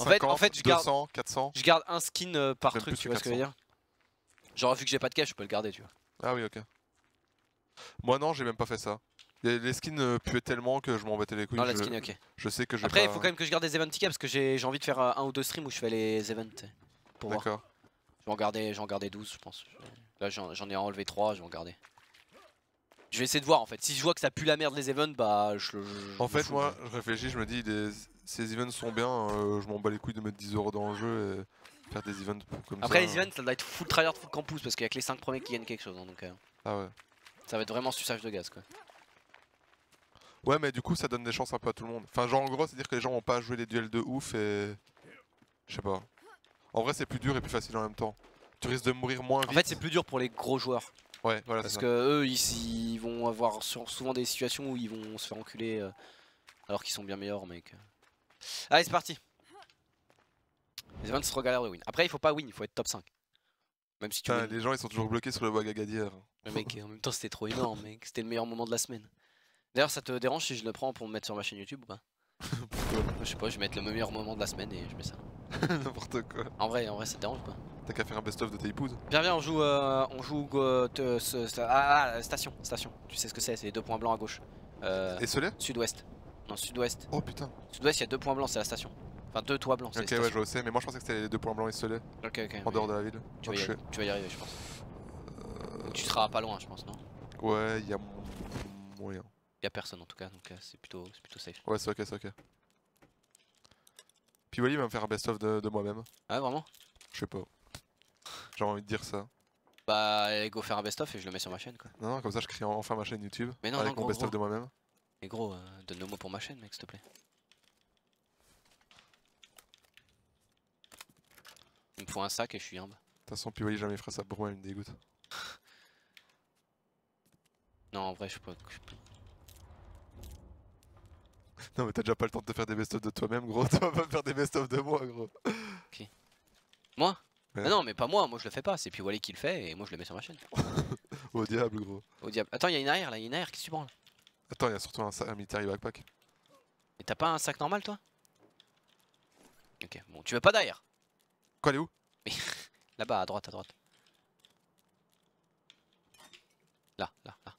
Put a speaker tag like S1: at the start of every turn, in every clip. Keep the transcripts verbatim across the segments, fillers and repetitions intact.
S1: En fait, en fait je, garde,
S2: deux cents, quatre cents.
S1: je garde un skin euh, par
S2: Même
S1: truc,
S2: plus
S1: tu
S2: que
S1: vois ce que je veux dire. Genre vu que j'ai pas de cash, je peux le garder, tu vois.
S2: Ah oui, ok. Moi non, j'ai même pas fait ça. Les, les skins euh, puaient tellement que je m'en battais les couilles.
S1: Non, la
S2: je,
S1: skin, ok.
S2: je sais que je vais
S1: Après, il
S2: pas...
S1: faut quand même que je garde des event tickets parce que j'ai envie de faire euh, un ou deux streams où je fais les events. Pour voir.
S2: D'accord.
S1: Je vais en garder, en garder douze, je pense. Là, j'en ai enlevé trois, je vais en garder. Je vais essayer de voir en fait. Si je vois que ça pue la merde les events, bah je, je
S2: En
S1: me
S2: fait,
S1: fous,
S2: moi, je réfléchis, je me dis, les, ces events sont bien, euh, je m'en bats les couilles de mettre dix euros dans le jeu et faire des events comme
S1: Après,
S2: ça.
S1: les events, ça doit être full tryhard, full campus parce qu'il y a que les cinq premiers qui gagnent quelque chose. Hein, donc, euh,
S2: Ah ouais.
S1: ça va être vraiment suçage de gaz quoi.
S2: Ouais, mais du coup, ça donne des chances un peu à tout le monde. Enfin, genre, en gros, c'est-à-dire que les gens vont pas jouer les duels de ouf et. Je sais pas. En vrai, c'est plus dur et plus facile en même temps. Tu risques de mourir moins vite.
S1: En fait, c'est plus dur pour les gros joueurs.
S2: Ouais, voilà.
S1: Parce
S2: ça.
S1: que eux, ils, ils vont avoir souvent des situations où ils vont se faire enculer euh, alors qu'ils sont bien meilleurs, mec. Allez, c'est parti. Les events se regalèrent de win. Après, il faut pas win, il faut être top cinq. Même si tu
S2: Putain,
S1: win.
S2: les gens, ils sont toujours bloqués sur le Wagagadière.
S1: Mais mec, en même temps, c'était trop énorme, mec. C'était le meilleur moment de la semaine. D'ailleurs, ça te dérange si je le prends pour me mettre sur ma chaîne YouTube ou pas? Je sais pas, je vais mettre le meilleur moment de la semaine et je mets ça.
S2: N'importe quoi.
S1: En vrai, en vrai, ça te dérange ou pas?
S2: T'as qu'à faire un best-of de ta épouse.
S1: Viens, viens, on joue, euh, on joue euh, te, ce, ce, ah, ah, station, station. Tu sais ce que c'est, c'est les deux points blancs à gauche. Euh,
S2: Et Soleil?
S1: Sud-ouest. Non, sud-ouest.
S2: Oh putain.
S1: Sud-ouest, il y a deux points blancs, c'est la station. Enfin, deux toits blancs, c'est
S2: Ok,
S1: la
S2: ouais,
S1: station.
S2: je sais, mais moi je pensais que c'était les deux points blancs et Soleil.
S1: Ok, ok.
S2: En dehors de la ville.
S1: Tu vas, y
S2: je...
S1: aller, tu vas y arriver, je pense. Donc, tu seras pas loin, je pense, non?
S2: Ouais, il y a moyen.
S1: Il y a personne en tout cas, donc euh, c'est plutôt, plutôt safe.
S2: Ouais, c'est ok, c'est ok. Puis Wally va me faire un best-of de, de moi-même.
S1: Ah, vraiment?
S2: Je sais pas. J'ai envie de dire ça.
S1: Bah, allez, go faire un best-of et je le mets sur ma chaîne, quoi.
S2: Non, non, comme ça je crée enfin ma chaîne YouTube.
S1: Mais non,
S2: avec
S1: non, gros,
S2: mon best-of
S1: gros.
S2: de moi-même.
S1: Mais gros, euh, donne le mot pour ma chaîne, mec, s'il te plaît. Il me faut un sac et je suis humble.
S2: De toute façon, puis Wally jamais fera ça pour moi, il me dégoûte.
S1: Non, en vrai, je peux. Je peux...
S2: Non, mais t'as déjà pas le temps de te faire des best-of de toi-même, gros. Tu vas pas faire des best-of de moi, gros.
S1: Qui? Moi?
S2: Ouais.
S1: Ah non, mais pas moi, moi je le fais pas. C'est puis Wally qui le fait et moi je le mets sur ma chaîne.
S2: Au diable, gros.
S1: Au diable. Attends, il y a une arrière là, il y a une arrière, qu'est-ce que tu prends là?
S2: Attends, il y a surtout un, un military backpack.
S1: Et t'as pas un sac normal toi? Ok, bon, tu veux pas d'ailleurs?
S2: Quoi, elle est où?
S1: Là-bas, à droite, à droite. Là, là, là.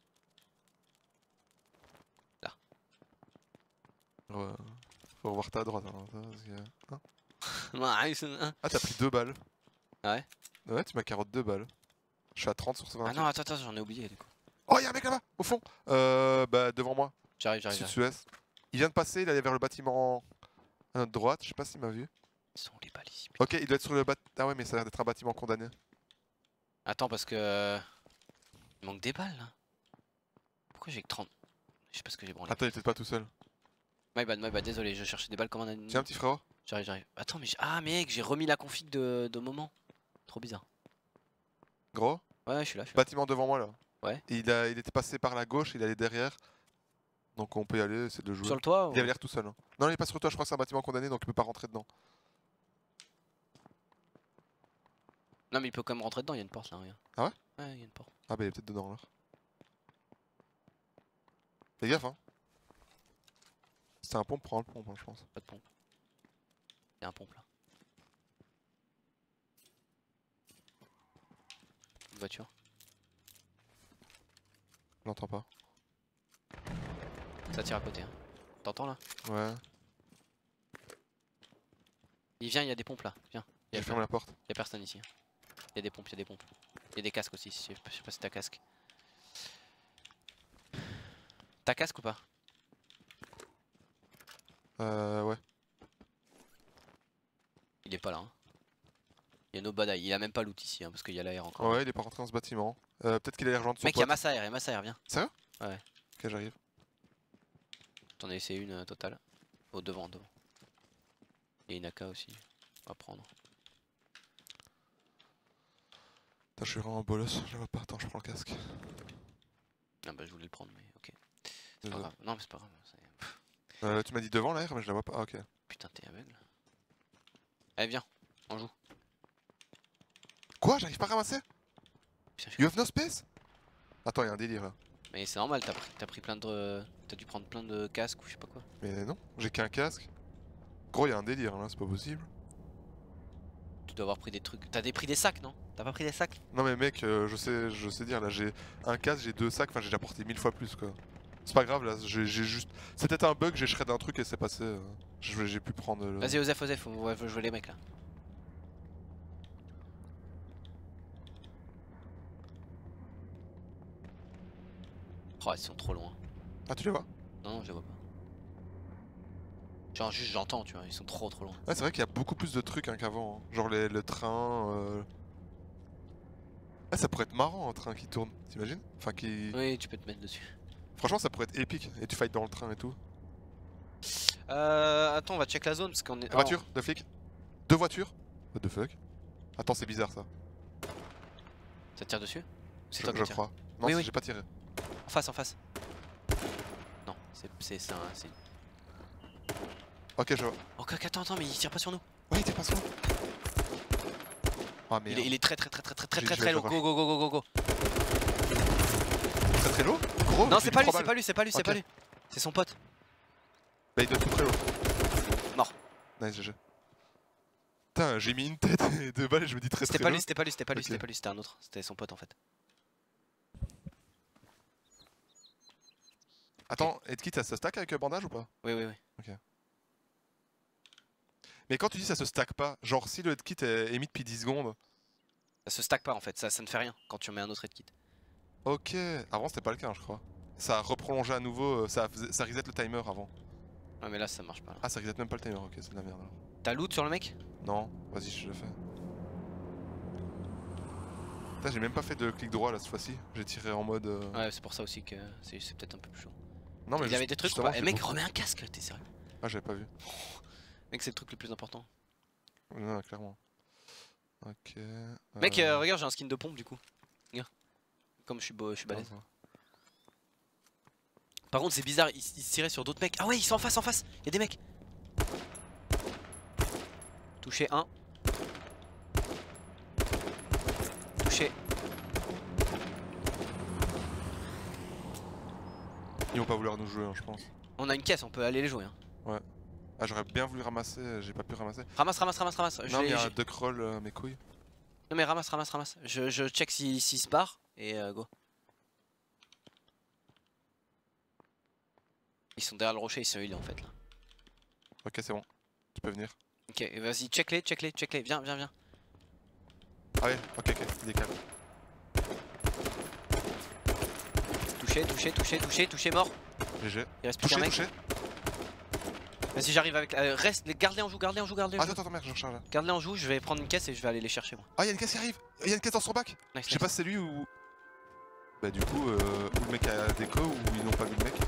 S1: Là.
S2: Ouais. Faut revoir ta droite. Hein, parce que... hein
S1: Ah
S2: ah, t'as pris deux balles.
S1: ouais?
S2: Ouais, tu m'as carotte deux balles. Je suis à trente sur vingt.
S1: Ah non, attends, attends, j'en ai oublié du coup.
S2: Oh, y'a un mec là-bas, au fond. Euh, bah, devant moi.
S1: J'arrive, j'arrive.
S2: Sud-sud-est. Il vient de passer, il allait vers le bâtiment à notre droite. Je sais pas s'il m'a vu.
S1: Ils sont les balles ici. Putain.
S2: Ok, il doit être sur le bâtiment. Ah ouais, mais ça a l'air d'être un bâtiment condamné.
S1: Attends, parce que. Il manque des balles là. Pourquoi j'ai que trente? Je sais pas ce que j'ai branlé.
S2: Attends, il est peut-être pas tout seul.
S1: My bad, my bad, désolé, je cherchais des balles comme un ennemi.
S2: Tiens, petit frérot.
S1: J'arrive, j'arrive. Attends, mais j'ai... Ah, mec, j'ai remis la config de, de moment. Trop bizarre.
S2: Gros.
S1: Ouais, je suis là, je suis là.
S2: Bâtiment devant moi là.
S1: Ouais.
S2: Et il, a, il était passé par la gauche, il allait derrière. Donc on peut y aller, c'est de jouer.
S1: Sur le toit ou...
S2: Il avait l'air tout seul. Hein. Non, il est pas sur le toit, je crois que c'est un bâtiment condamné donc il peut pas rentrer dedans.
S1: Non, mais il peut quand même rentrer dedans, il y a une porte là, regarde.
S2: Ah ouais?
S1: Ouais, il y a une porte.
S2: Ah bah il est peut-être dedans alors. Fais gaffe hein. C'était un pompe, prends le pompe, hein, je pense.
S1: Pas de pompe. Il y a un pompe là. Une voiture.
S2: Je l'entends pas.
S1: Ça tire à côté. Hein. T'entends là?
S2: Ouais.
S1: Il vient, il y a des pompes là. Viens. Il y
S2: J'ai
S1: a,
S2: fermé la porte.
S1: il y a personne ici. Il y a des pompes, il y a des pompes. Il y a des casques aussi. Je sais pas, je sais pas si t'as casque. T'as casque ou pas?
S2: Euh ouais.
S1: Il est pas là. Hein. Il y a no badaï. Il a même pas loot ici hein, parce qu'il y a l'air encore.
S2: Ouais, il est pas rentré dans ce bâtiment. Euh, Peut-être qu'il allait rejoindre son
S1: Mec, il y a
S2: pote.
S1: Massaer, il y a Massaer, viens.
S2: Sérieux?
S1: Ouais.
S2: Ok, j'arrive.
S1: T'en as essayé une euh, totale. Au devant, devant. Il y a une A K aussi. On va prendre.
S2: Putain, je suis vraiment bolos, je vois pas. Attends, je prends le casque.
S1: Ah bah je voulais le prendre mais ok. C'est pas
S2: Désolé.
S1: grave. Non mais c'est pas grave.
S2: Euh, tu m'as dit devant l'air, mais je la vois pas. Ah, ok.
S1: Putain t'es aveugle. Allez viens, on joue.
S2: Quoi? J'arrive pas à ramasser?
S1: Putain,
S2: You have no space? Attends, y'a un délire là.
S1: mais c'est normal, t'as pris, t'as pris plein de... T'as dû prendre plein de casques ou je sais pas quoi.
S2: Mais non, j'ai qu'un casque. Gros, y'a un délire là, c'est pas possible.
S1: Tu dois avoir pris des trucs. T'as des pris des sacs, non? T'as pas pris des sacs?
S2: Non mais mec, euh, je sais je sais dire là, j'ai un casque, j'ai deux sacs, enfin j'ai déjà porté mille fois plus quoi. C'est pas grave là, j'ai juste... C'est peut-être un bug, j'ai shred un truc et c'est passé. Euh... J'ai pu prendre le...
S1: Vas-y Osef, Osef, on va jouer les mecs là. Oh ils sont trop loin.
S2: Ah tu les vois?
S1: Non, non je les vois pas. Genre juste j'entends tu vois, ils sont trop trop loin.
S2: Ouais c'est vrai qu'il y a beaucoup plus de trucs hein, qu'avant. Hein. Genre les, le train... Euh... Ah ça pourrait être marrant un train qui tourne, t'imagines? Enfin qui...
S1: Oui tu peux te mettre dessus.
S2: Franchement ça pourrait être épique, et tu fights dans le train et tout.
S1: Euh... Attends on va check la zone parce qu'on est...
S2: Voiture, deux flics. Deux voitures. What the fuck? Attends c'est bizarre ça.
S1: Ça tire dessus? C'est
S2: Je,
S1: toi qui
S2: je
S1: tire.
S2: crois. Non
S1: Oui, oui.
S2: j'ai pas tiré.
S1: En face, en face. Non, c'est c'est un...
S2: Ok je vois.
S1: Oh attends, attends mais il tire pas sur nous.
S2: Ouais il était pas sur nous. Ah merde.
S1: Il est, il est très très très très très très
S2: J'ai-
S1: très
S2: je
S1: très
S2: vais
S1: low.
S2: le
S1: Go go go go go go.
S2: Très très lourd? Gros,
S1: Non
S2: j'ai
S1: c'est
S2: mis
S1: pas lui,
S2: trois
S1: c'est pas lui, c'est pas lui, c'est
S2: Ok.
S1: pas lui. C'est son pote.
S2: Bah il doit être très lourd.
S1: Mort.
S2: Nice G G. Putain j'ai mis une tête et deux balles et je me dis très très
S1: C'était pas
S2: low.
S1: lui, c'était pas lui, c'était pas lui,
S2: Ok.
S1: c'était pas lui, c'était un autre. C'était son pote en fait.
S2: Attends, Edkit ça se stack avec bandage ou pas?
S1: Oui oui oui.
S2: Mais quand tu dis ça se stack pas, genre si le Edkit est, est mis depuis dix secondes.
S1: Ça se stack pas en fait, ça, ça ne fait rien quand tu mets un autre kit.
S2: Ok, avant c'était pas le cas je crois. Ça a reprolongé à nouveau, euh, ça, faisait- ça reset le timer avant.
S1: Ouais mais là ça marche pas. Là.
S2: Ah ça reset même pas le timer, ok c'est de la merde alors.
S1: T'as loot sur le mec?
S2: Non, vas-y je le fais. Putain j'ai même pas fait de clic droit là cette fois-ci, j'ai tiré en mode... euh,
S1: Ouais c'est pour ça aussi que c'est c'est peut-être un peu plus chaud.
S2: Non mais
S1: Il
S2: juste-
S1: avait des trucs ou
S2: justement,
S1: pas? Eh
S2: j'ai
S1: mec
S2: beaucoup-
S1: remets un casque, t'es sérieux?
S2: Ah j'avais pas vu.
S1: Mec c'est le truc le plus important.
S2: Non, non, clairement. Ok...
S1: Mec
S2: euh,
S1: euh, regarde j'ai un skin de pompe du coup. Regarde. Comme je suis beau, je suis balèze.
S2: attends.
S1: Par contre c'est bizarre, il, il se tirait sur d'autres mecs. Ah ouais ils sont en face, en face, il y a des mecs. Touché un. Touché.
S2: Ils vont pas vouloir nous jouer hein, je pense.
S1: On a une caisse, on peut aller les jouer. Hein.
S2: Ah j'aurais bien voulu ramasser, j'ai pas pu ramasser.
S1: Ramasse, ramasse, ramasse, ramasse. Je
S2: Non mais
S1: l'ai-
S2: il y a un
S1: j'ai-
S2: duck roll euh, mes couilles.
S1: non mais ramasse, ramasse, ramasse. Je, je check s'il si, se barre et euh, go. Ils sont derrière le rocher, ils sont healés en fait là.
S2: Ok c'est bon, tu peux venir.
S1: Ok, vas-y, check les, check les, check les. Viens, viens, viens.
S2: Ah ouais, ok ok, il décale.
S1: Touché, touché, touché, touché, touché, mort.
S2: G G.
S1: Il reste plus qu'un
S2: Touché,
S1: mec.
S2: touché.
S1: Vas-y, j'arrive avec. Euh, reste, les- garde-les en joue, garde-les en joue, garde-les en
S2: Ah
S1: joue.
S2: attends, attends merde, je recharge là.
S1: Garde-les en joue, je vais prendre une caisse et je vais aller les chercher moi.
S2: Ah y'a une caisse qui arrive. Y'a une caisse dans son bac.
S1: Nice,
S2: Je sais
S1: nice.
S2: pas si c'est lui ou... Bah du coup, euh, ou le mec a déco ou ils n'ont pas vu le mec.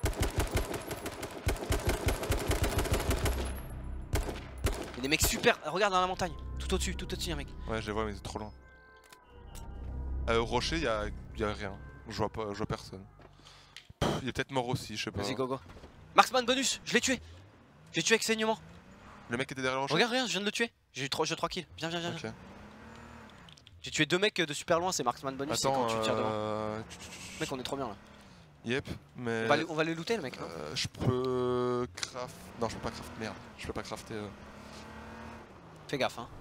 S1: Il y a des mecs super. Regarde dans la montagne, tout au-dessus, tout au-dessus, un mec.
S2: Ouais je les vois mais c'est trop loin. Euh, au rocher y'a y a rien. Je vois pas, je vois personne. Pff, il est peut-être mort aussi, je sais pas.
S1: Vas-y, go go. Marksman bonus, je l'ai tué. Je l'ai tué avec saignement.
S2: Le mec était derrière le rocher.
S1: Regarde, regarde, je viens de le tuer. J'ai eu trois kills. Viens, viens, viens. viens.
S2: Ok.
S1: J'ai tué deux mecs de super loin, c'est Marksman bonus, c'est
S2: Attends,
S1: quand tu tires devant.
S2: euh...
S1: Mec, on est trop bien là.
S2: Yep, mais...
S1: On va, le- on va le looter le mec. non
S2: Euh, je peux... craft... Non je peux pas crafter, merde. Je peux pas crafter... Euh...
S1: Fais gaffe hein.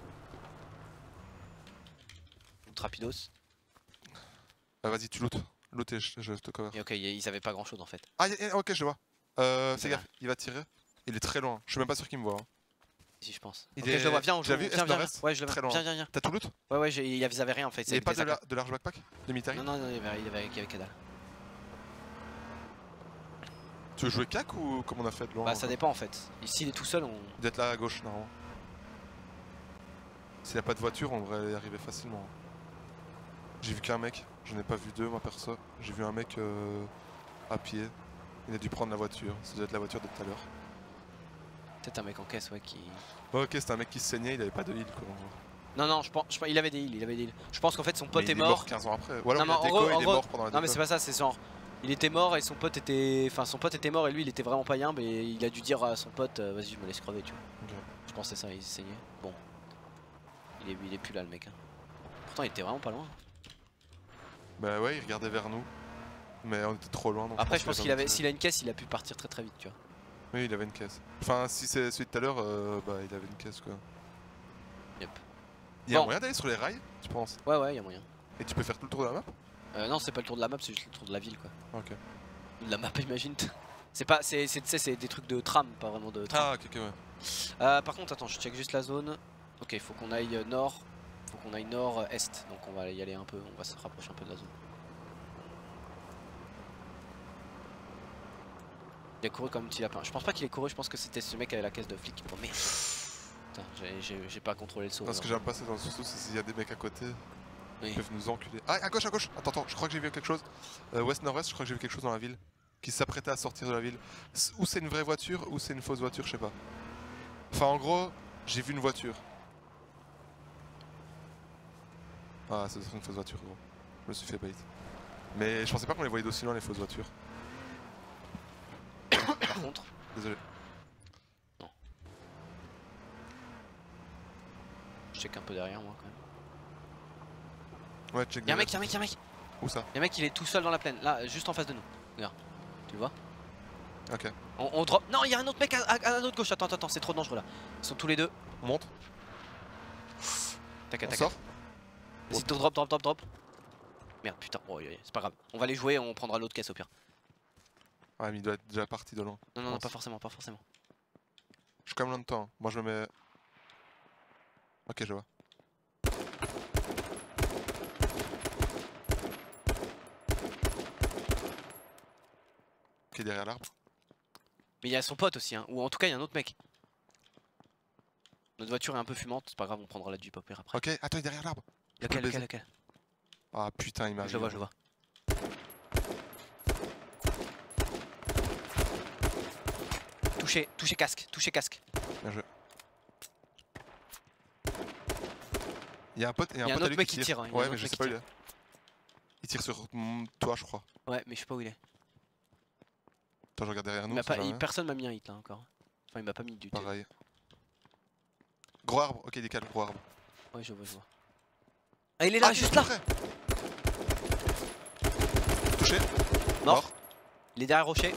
S1: Loot rapidos.
S2: Ah vas-y tu loot. Loot et je, je te cover.
S1: Et ok, ils avaient pas grand chose en fait.
S2: Ah y a- y a- ok je le vois. Euh, fais
S1: Voilà.
S2: gaffe, il va tirer. Il est très loin, je suis même pas sûr qu'il me voit. hein.
S1: Si je pense.
S2: Il
S1: ok,
S2: est-
S1: je le vois, viens, on
S2: tu
S1: joue.
S2: l'as vu,
S1: Viens,
S2: est-ce
S1: viens,
S2: nord-est
S1: viens. Ouais, je le
S2: Très
S1: vois.
S2: loin.
S1: Viens, viens, viens.
S2: T'as tout loot?
S1: Ouais, ouais, j'ai- ils avaient rien en fait.
S2: Il y avait
S1: c'est
S2: pas
S1: des
S2: de, la,
S1: accords.
S2: de large backpack? De Mitari?
S1: Non, non, non, il y avait, il y avait, il y avait que dalle.
S2: Tu veux jouer cac ou comme on a fait de loin?
S1: Bah, ça dépend en fait. Ici, il est tout seul, on.
S2: Il doit être là à gauche normalement. S'il n'y a pas de voiture, on devrait y arriver facilement. J'ai vu qu'un mec, j'en ai pas vu deux moi perso. J'ai vu un mec euh, à pied. Il a dû prendre la voiture, ça doit être la voiture de tout à l'heure.
S1: Peut-être un mec en caisse, ouais, qui.
S2: Ouais, ok, c'était un mec qui se saignait, il avait pas de heal quoi.
S1: Non, non, je pense, je pense- il avait des heals, il avait des heals. Je pense qu'en fait, son pote
S2: Mais
S1: est
S2: il
S1: mort.
S2: quinze ans après. Ou alors
S1: Non,
S2: il
S1: mais
S2: a
S1: en
S2: déco,
S1: gros-
S2: il
S1: en
S2: est
S1: gros-
S2: mort pendant la
S1: Non, mais
S2: déco.
S1: c'est pas ça, c'est genre. Il était mort et son pote était. Enfin, son pote était mort et lui, il était vraiment pas yimbe et il a dû dire à son pote, euh, vas-y, je me laisse crever, tu vois.
S2: Ok.
S1: Je pense que c'est ça, il saignait. Bon. Il est, il est plus là, le mec. hein. Pourtant, il était vraiment pas loin.
S2: Bah ouais, il regardait vers nous. Mais on était trop loin. Donc
S1: Après, je pense
S2: qu'il
S1: qu'il
S2: a
S1: avait.
S2: pas
S1: S'il a une caisse, il a pu partir très très vite, tu vois.
S2: Oui, il avait une caisse. Enfin, si c'est celui de tout à l'heure, euh, bah il avait une caisse quoi.
S1: Yep.
S2: Il y a
S1: Bon.
S2: moyen d'aller sur les rails, tu penses?
S1: Ouais, ouais, y'a moyen.
S2: Et tu peux faire tout le tour de la map?
S1: Euh, non, c'est pas le tour de la map, c'est juste le tour de la ville quoi.
S2: Ok.
S1: De la map, imagine. C'est pas, c'est, c'est des trucs de tram, pas vraiment de tram.
S2: Ah, ok, ok, ouais.
S1: Euh, par contre, attends, je check juste la zone. Ok, il faut qu'on aille euh, nord. Faut qu'on aille nord-est. Donc on va y aller un peu, on va se rapprocher un peu de la zone. Il a couru comme un petit lapin. Je pense pas qu'il ait couru, je pense que c'était ce mec avec la caisse de flic. Oh merde. Putain, j'ai pas contrôlé le saut.
S2: Non, ce que j'aime pas, c'est dans ce saut, c'est s'il y a des mecs à côté.
S1: Oui.
S2: Ils peuvent nous enculer. Ah, à gauche, à gauche! Attends, attends, je crois que j'ai vu quelque chose. Euh, Ouest-nord-ouest, je crois que j'ai vu quelque chose dans la ville. Qui s'apprêtait à sortir de la ville. Ou c'est une vraie voiture, ou c'est une fausse voiture, je sais pas. Enfin, en gros, j'ai vu une voiture. Ah, c'est une fausse voiture, gros. Je me suis fait bait. Mais je pensais pas qu'on les voyait d'aussi loin, les fausses voitures.
S1: Par contre.
S2: Désolé.
S1: Non. Je check un peu derrière moi quand même.
S2: Ouais, check.
S1: Y'a un mec, y'a un mec, y'a un mec.
S2: Où ça?
S1: Y'a un mec, il est tout seul dans la plaine. Là, juste en face de nous. Regarde. Tu le vois?
S2: Ok.
S1: On, on drop. Non, y'a un autre mec à, à, à notre gauche. Attends, attends, c'est trop dangereux là. Ils sont tous les deux.
S2: On monte.
S1: T'inquiète,
S2: On
S1: t'inquiète.
S2: sort.
S1: Vas-y, drop, drop, drop, drop. Merde, putain. Oh, c'est pas grave. On va les jouer, on prendra l'autre caisse au pire.
S2: Ah, mais il doit être déjà parti de loin.
S1: Non, non, non, pas forcément, pas forcément.
S2: Je suis quand même loin de temps. Moi, je me mets. Ok, je vois. Ok, derrière l'arbre.
S1: Mais il y a son pote aussi, hein. Ou en tout cas, il y a un autre mec. Notre voiture est un peu fumante, c'est pas grave, on prendra la Jeep au pire après.
S2: Ok, attends, il est derrière l'arbre.
S1: Lequel, lequel, lequel?
S2: Ah putain, il m'a.
S1: Je le vois, je le vois. Touché, touché casque, touché casque.
S2: Bien joué. Il y a un pote, il y a un,
S1: y a un
S2: pote à
S1: autre
S2: lui
S1: mec
S2: qui
S1: qui
S2: tire.
S1: tire, hein, il y a un
S2: Ouais,
S1: autre
S2: mais je
S1: mec
S2: sais
S1: qui
S2: pas où il est. Il tire sur mm, toi, je crois.
S1: Ouais, mais je sais pas où il est.
S2: Attends, je regarde derrière
S1: Il
S2: nous.
S1: m'a
S2: on sait
S1: pas, il-
S2: jamais.
S1: personne m'a mis un hit là encore. Enfin, il m'a pas mis du tout.
S2: Pareil. Gros arbre, ok, décale, gros arbre.
S1: Ouais, je vois, je vois. Ah, il est là,
S2: Ah,
S1: juste là.
S2: près. Touché.
S1: Mort. Il est derrière rocher.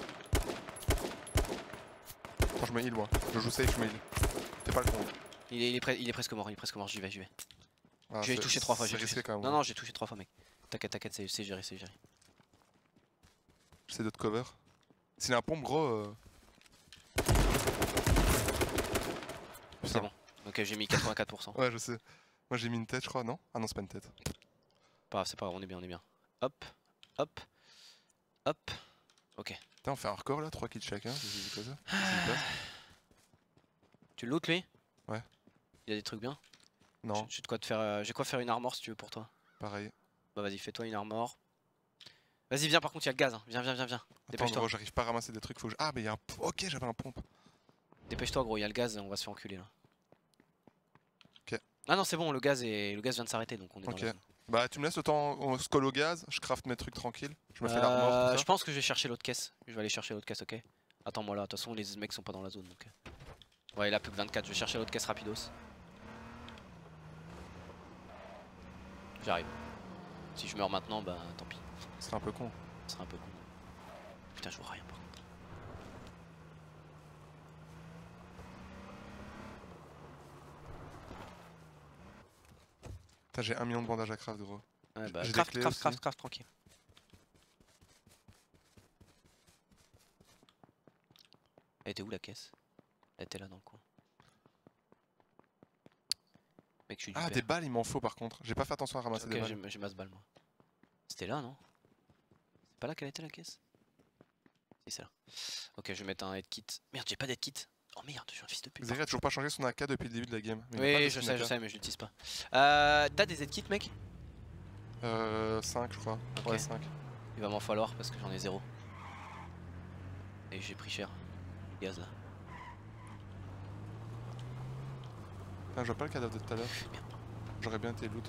S2: Attends, je me heal moi. Je joue safe, je me heal. T'es pas le con.
S1: Il est, il, est pre- il est presque mort, il est presque mort, j'y vais, j'y vais.
S2: Ah,
S1: je l'ai
S2: c'est-
S1: touché trois fois,
S2: c'est
S1: j'ai
S2: risqué
S1: touché.
S2: quand même.
S1: Non, non, j'ai touché trois fois, mec. T'inquiète, t'inquiète, c'est c'est géré, c'est géré.
S2: J'essaie de te cover. S'il a un pompe, gros. Euh...
S1: C'est bon. Ok, j'ai mis quatre-vingt-quatre pour cent.
S2: Ouais, je sais. Moi j'ai mis une tête, je crois, non? Ah non, c'est pas une tête.
S1: Pas grave, c'est pas grave, on est bien, on est bien. Hop, hop, hop. Ok.
S2: Putain, on fait un record là, trois kills chacun. C'est quoi ça?
S1: Tu le loot lui?
S2: Ouais.
S1: Il y a des trucs bien?
S2: Non,
S1: J'ai de quoi te faire. euh, J'ai quoi faire une armor si tu veux pour toi.
S2: pareil.
S1: Bah vas-y, fais-toi une armor. Vas-y, viens, par contre, il y a le gaz. Hein. Viens, viens, viens, viens.
S2: Attends,
S1: Dépêche-toi.
S2: gros, j'arrive pas à ramasser des trucs. Faut que je... Ah, mais il y a un. Ok, j'avais un pompe.
S1: Dépêche-toi, gros, il y a le gaz, on va se faire enculer là.
S2: Ok.
S1: Ah non, c'est bon, le gaz, est... le gaz vient de s'arrêter donc on est
S2: Ok.
S1: dans la zone.
S2: Bah, tu me laisses le temps, on se colle au gaz, je craft mes trucs tranquilles. Je me fais
S1: Euh,
S2: l'armor, tout
S1: je
S2: ça.
S1: pense que je vais chercher l'autre caisse. Je vais aller chercher l'autre caisse, ok? Attends-moi là, de toute façon, les mecs sont pas dans la zone donc. Ouais, il a plus que vingt-quatre, je vais chercher l'autre caisse rapidos. J'arrive. Si je meurs maintenant, bah tant pis.
S2: C'est un peu con.
S1: Ce serait un peu con. Putain, je vois rien par contre.
S2: Putain, j'ai un million de bandages à craft, gros.
S1: Ouais, bah
S2: J'ai des
S1: craft,
S2: clés
S1: craft,
S2: aussi.
S1: craft, craft, tranquille. Elle était où la caisse? Elle était là dans le coin. Mec, je suis du
S2: Ah,
S1: père.
S2: des balles, il m'en faut par contre. J'ai pas fait attention à ramasser
S1: Ok,
S2: des balles.
S1: j'ai j'ai masse balle moi. C'était là, non? C'est pas là qu'elle était la caisse? Si, c'est là. Ok, je vais mettre un head kit. Merde, j'ai pas d'head kit. Oh merde, je suis un fils de pute.
S2: Zeri a toujours pas changé son A K depuis le début de la game. Mais il a pas de
S1: Oui, je
S2: skin
S1: sais,
S2: A K.
S1: je sais, mais je l'utilise pas. Euh, T'as des head kits, mec?
S2: Euh. cinq, je crois.
S1: Ok.
S2: Ouais, cinq.
S1: Il va m'en falloir parce que j'en ai zéro. Et j'ai pris cher. Gaz là.
S2: Putain, je vois pas le cadavre de tout à l'heure. J'aurais bien été loot.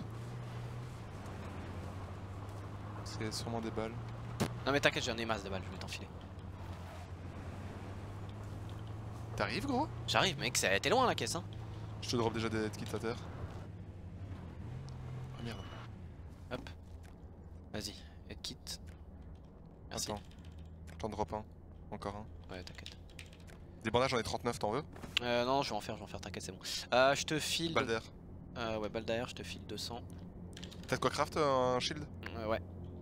S2: C'est sûrement des balles.
S1: Non mais t'inquiète, j'en ai masse de balles, je vais t'enfiler.
S2: T'arrives, gros?
S1: J'arrive, mec, t'es loin la caisse, hein.
S2: Je te drop déjà des kits à terre. Oh merde.
S1: Hop. Vas-y, head kit. Merci.
S2: Attends. Je t'en drop un. Encore un.
S1: Ouais, t'inquiète.
S2: Des bandages, j'en ai trente-neuf, t'en veux?
S1: Euh, non, je vais en faire, je vais en faire, t'inquiète, c'est bon. Euh, je te file.
S2: Balle d'air.
S1: Euh, ouais, balle d'air, je te file deux cents.
S2: T'as de quoi craft un shield?
S1: Euh, ouais.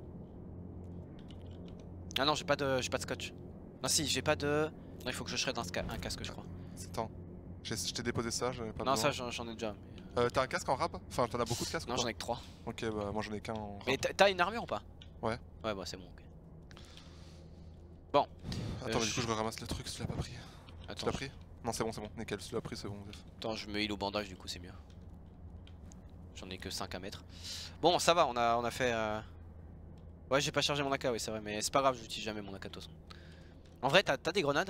S1: Ah non, j'ai pas de j'ai pas de scotch. Non, si, j'ai pas de. Non, il faut que je shred un, un casque, je crois.
S2: Attends, je t'ai déposé ça, j'avais pas
S1: non,
S2: besoin.
S1: ça, j'en ai déjà.
S2: Mais... Euh, t'as un casque en rab? Enfin, t'en as beaucoup de casques?
S1: Non, j'en ai que trois.
S2: Ok, bah moi j'en ai qu'un en rab.
S1: Mais t'as une armure ou pas?
S2: Ouais.
S1: Ouais, bah c'est bon, ok. Bon.
S2: Attends,
S1: euh,
S2: mais
S1: je...
S2: du coup, je ramasse le truc si tu l'as pas pris.
S1: Attends.
S2: Tu l'as pris? Non, c'est bon, c'est bon, nickel, si tu l'as pris, c'est bon.
S1: Attends, je me heal au bandage, du coup, c'est mieux. J'en ai que cinq à mettre. Bon, ça va, on a, on a fait. Euh... Ouais, j'ai pas chargé mon A K, oui, c'est vrai, mais c'est pas grave, j'utilise jamais mon A K de toute façon. En vrai, t'as des grenades?